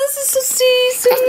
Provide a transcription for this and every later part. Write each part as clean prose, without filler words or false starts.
das ist so süß. Das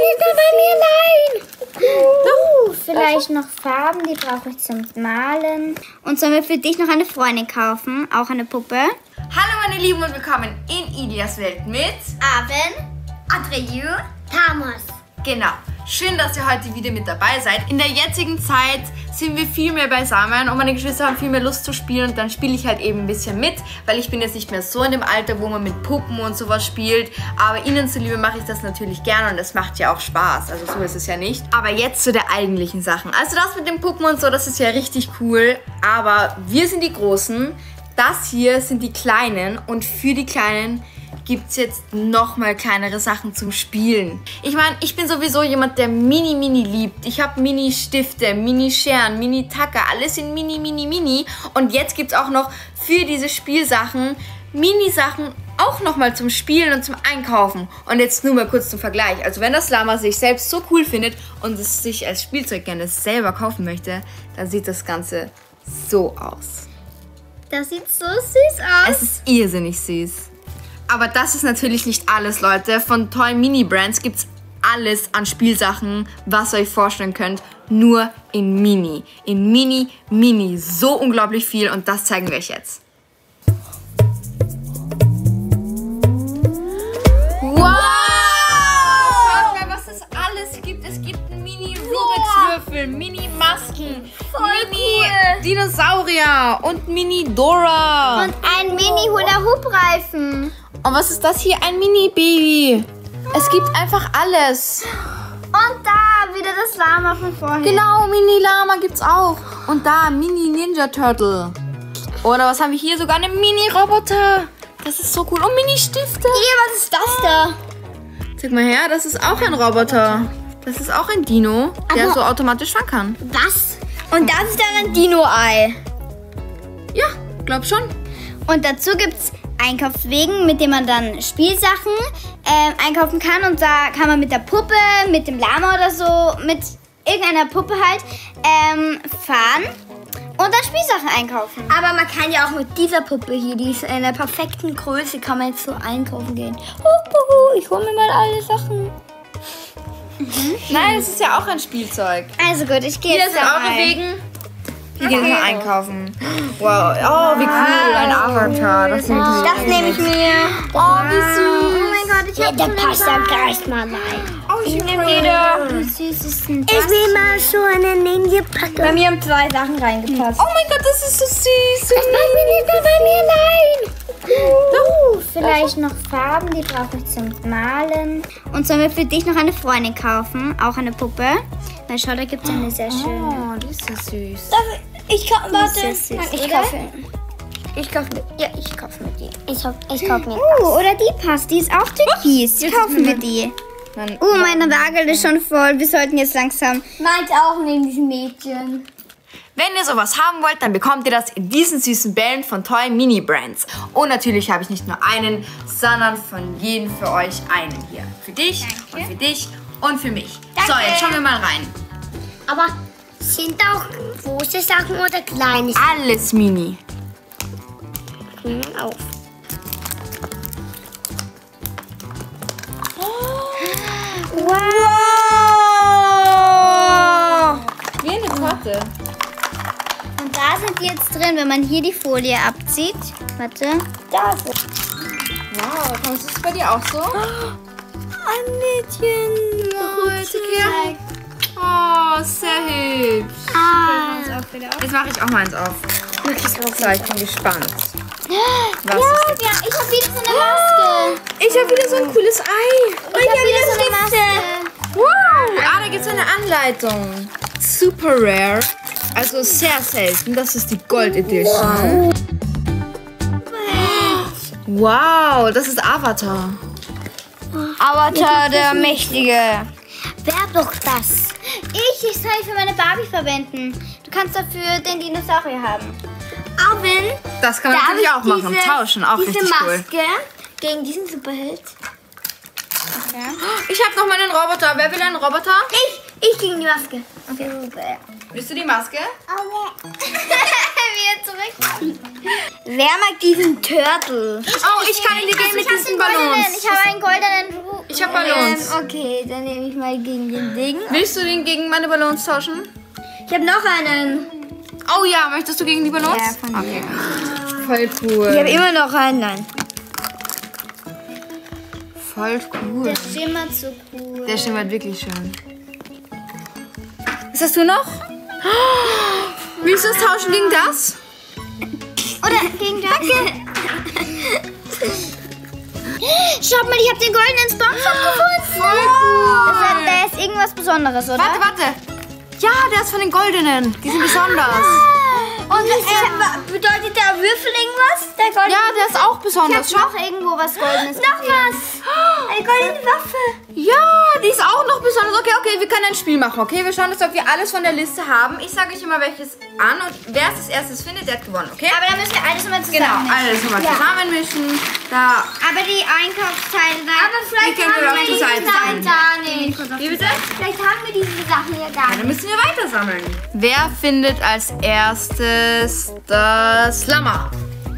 bei mir allein. Vielleicht noch Farben, die brauche ich zum Malen. Und sollen wir für dich noch eine Freundin kaufen? Auch eine Puppe? Hallo meine Lieben und willkommen in Ilias Welt mit Arwen, Adrieu, Thomas. Genau. Schön, dass ihr heute wieder mit dabei seid. In der jetzigen Zeit sind wir viel mehr beisammen und meine Geschwister haben viel mehr Lust zu spielen und dann spiele ich halt eben ein bisschen mit, weil ich bin jetzt nicht mehr so in dem Alter, wo man mit Puppen und sowas spielt, aber ihnen zuliebe mache ich das natürlich gerne und es macht ja auch Spaß, also so ist es ja nicht. Aber jetzt zu der eigentlichen Sachen. Also das mit den Puppen und so, das ist ja richtig cool, aber wir sind die Großen, das hier sind die Kleinen und für die Kleinen gibt es jetzt nochmal kleinere Sachen zum Spielen. Ich meine, ich bin sowieso jemand, der Mini liebt. Ich habe Mini-Stifte, Mini-Scheren, Mini-Tacker, alles in Mini. Und jetzt gibt es auch noch für diese Spielsachen Mini-Sachen auch nochmal zum Spielen und zum Einkaufen. Und jetzt nur mal kurz zum Vergleich. Also wenn das Lama sich selbst so cool findet und es sich als Spielzeug gerne selber kaufen möchte, dann sieht das Ganze so aus. Das sieht so süß aus. Es ist irrsinnig süß. Aber das ist natürlich nicht alles, Leute. Von Toy Mini Brands gibt es alles an Spielsachen, was ihr euch vorstellen könnt. Nur in Mini. In Mini. So unglaublich viel und das zeigen wir euch jetzt. Wow! Schaut mal, was es alles gibt. Es gibt Mini-Rubik's-Würfel, Mini-Masken, Mini-Dinosaurier und Mini-Dora. Und ein Mini-Hula-Hoop-Reifen. Und was ist das hier? Ein Mini-Baby. Es gibt einfach alles. Und da wieder das Lama von vorhin. Genau, Mini-Lama gibt's auch. Und da Mini-Ninja-Turtle. Oder was haben wir hier? Sogar eine Mini-Roboter. Das ist so cool. Und Mini-Stifte. Was ist das da? Zeig mal her, das ist auch ein Roboter. Das ist auch ein Dino, der so automatisch fahren kann. Was? Und das ist dann ein Dino-Ei. Ja, glaub schon. Und dazu gibt's Einkaufswegen, mit dem man dann Spielsachen einkaufen kann. Und da kann man mit der Puppe, mit dem Lama oder so, mit irgendeiner Puppe halt fahren und dann Spielsachen einkaufen. Aber man kann ja auch mit dieser Puppe hier, die ist in einer perfekten Größe, kann man jetzt so einkaufen gehen. Ich hole mir mal alle Sachen. Nein, es ist ja auch ein Spielzeug. Also gut, ich gehe Hier jetzt sind da eure rein. Wegen. Wir gehen hier einkaufen. Wow, oh, wie cool, ein Avatar. Das nehme ich mir. Oh, wie süß. Oh mein Gott, ich habe Der passt da gleich mal rein. Oh, ich nehme wieder. Wie süß ist denn das? Ich will mal so eine Ninja packen. Bei mir haben 2 Sachen reingepasst. Oh mein Gott, das ist so süß. Das bei mir allein. Vielleicht noch Farben, die brauche ich zum Malen. Und sollen wir für dich noch eine Freundin kaufen? Auch eine Puppe? Weil schau, da gibt es eine sehr schöne. Oh, die ist so süß. Ich kaufe, warte. Süß, Nein, ich oder? kaufe. Ich kaufe mit dir. Ich kaufe mir. Oder die passt, die ist auch türkis. Kaufen wir die. Meine Waage ist schon voll. Wir sollten jetzt langsam. Meint auch neben diesem Mädchen. Wenn ihr sowas haben wollt, dann bekommt ihr das in diesen süßen Bällen von Toy Mini Brands. Und natürlich habe ich nicht nur einen, sondern von jedem für euch einen hier. Für dich und für dich und für mich. So, jetzt schauen wir mal rein. Aber sind auch große Sachen oder kleine Sachen? Alles Mini. Auf. Wow! Wie eine Torte. Und da sind die jetzt drin, wenn man hier die Folie abzieht. Warte. Da ist es. Wow, ist es bei dir auch so? Ein Mädchen. Oh, sehr hübsch. Jetzt mache ich auch meins auf. So, ich bin gespannt. Was ist das? Ich habe wieder so eine Maske. Ich habe wieder so ein cooles Ei. Ich habe wieder so eine Maske. Wow. Da gibt es eine Anleitung. Super rare. Also sehr selten. Das ist die Gold Edition. Wow, das ist Avatar. Avatar der Mächtige. Wer doch das? Ich soll für meine Barbie verwenden. Du kannst dafür den Dinosaurier haben. Arwen, Das kann man natürlich auch machen. Tauschen, auch diese richtig cool. Maske gegen diesen Superheld. Okay. Ich habe noch mal einen Roboter. Wer will einen Roboter? Ich gegen die Maske. Okay. Willst du die Maske? Wieder zurück. Wer mag diesen Turtle? Oh, ich kann in die gehen mit diesen Ballons. Ich habe einen goldenen Ich habe Ballons. Okay, dann nehme ich mal gegen den Ding. Willst du den gegen meine Ballons tauschen? Ich habe noch einen. Oh ja, möchtest du gegen die Ballons? Ja, von okay. Voll cool. Ich habe immer noch einen. Nein. Voll cool. Der schimmert so cool. Der schimmert wirklich schön. Was hast du noch? Willst du es tauschen gegen das? Oder gegen das? Schaut mal, ich habe den goldenen SpongeBob gefunden. Voll cool. Der ist irgendwas Besonderes, oder? Warte. Ja, der ist von den goldenen. Die sind besonders. Und bedeutet der Würfel irgendwas? Der goldene Ja, der ist auch besonders. Ich habe noch irgendwo was Goldenes. Noch was. Eine goldene Waffe. Ja, die ist auch noch besonders. Okay, wir können ein Spiel machen, okay? Wir schauen jetzt, ob wir alles von der Liste haben. Ich sage euch immer welches an und wer es als erstes findet, der hat gewonnen, okay? Aber da müssen wir alles mal zusammen. Genau, alles nochmal zusammenmischen. Da. Aber die Einkaufsteile da. Aber vielleicht Die können wir auf die Seite sammeln. gar nicht. Wie bitte? Vielleicht haben wir diese Sachen ja gar Dann müssen wir weiter sammeln. Wer findet als erstes das Lama?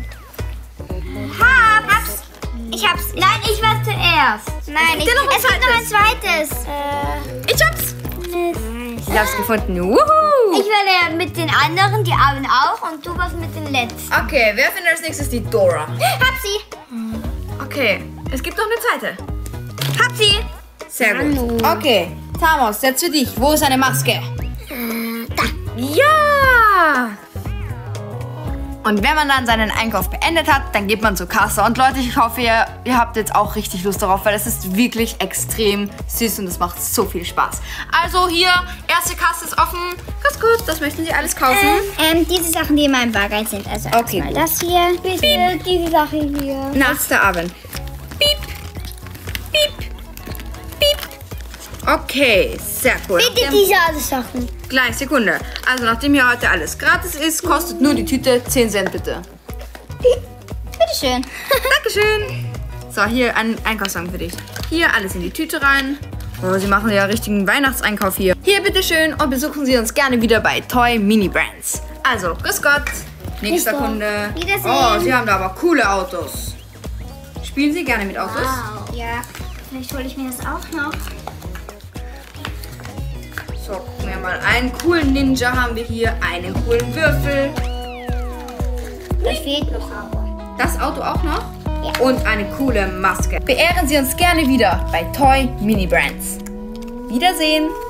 Hab's. Ich hab's. Nein, ich war zuerst. Nein, Es gibt ja noch ein es gibt noch ein zweites. Ich hab's. Ich hab's gefunden. Wuhu. Ich werde mit den anderen, die haben auch, und du was mit den letzten. Okay, wer findet als nächstes die Dora? Hab sie. Okay, es gibt noch eine zweite. Hab sie. Sehr gut. Okay, Thamos, jetzt für dich. Wo ist eine Maske? Da. Ja! Und wenn man dann seinen Einkauf beendet hat, dann geht man zur Kasse. Und Leute, ich hoffe, ihr habt jetzt auch richtig Lust darauf, weil es ist wirklich extrem süß und es macht so viel Spaß. Also hier, erste Kasse ist offen. Ganz gut, das möchten Sie alles kaufen. Diese Sachen, die in meinem Bagger sind. Also Okay, erstmal gut. das hier. Bitte, diese Sache hier. Nächster Abend. Piep, piep, piep. Okay, sehr cool. Bitte diese alle Sachen. Gleich, Sekunde. Also nachdem hier heute alles gratis ist, kostet nur die Tüte 10 Cent bitte. Bitteschön. Dankeschön. So, hier ein Einkaufswagen für dich. Hier alles in die Tüte rein. Oh, Sie machen ja richtigen Weihnachtseinkauf hier. Hier, bitteschön, und besuchen Sie uns gerne wieder bei Toy Mini Brands. Also, grüß Gott. Nächster Grüß Gott. Kunde. Wiedersehen. Oh, Sie haben da aber coole Autos. Spielen Sie gerne mit Autos? Wow. Ja, vielleicht hole ich mir das auch noch. So, gucken wir mal. Einen coolen Ninja haben wir hier. Einen coolen Würfel. Das fehlt noch aber. Das Auto auch noch? Ja. Und eine coole Maske. Beehren Sie uns gerne wieder bei Toy Mini Brands. Wiedersehen.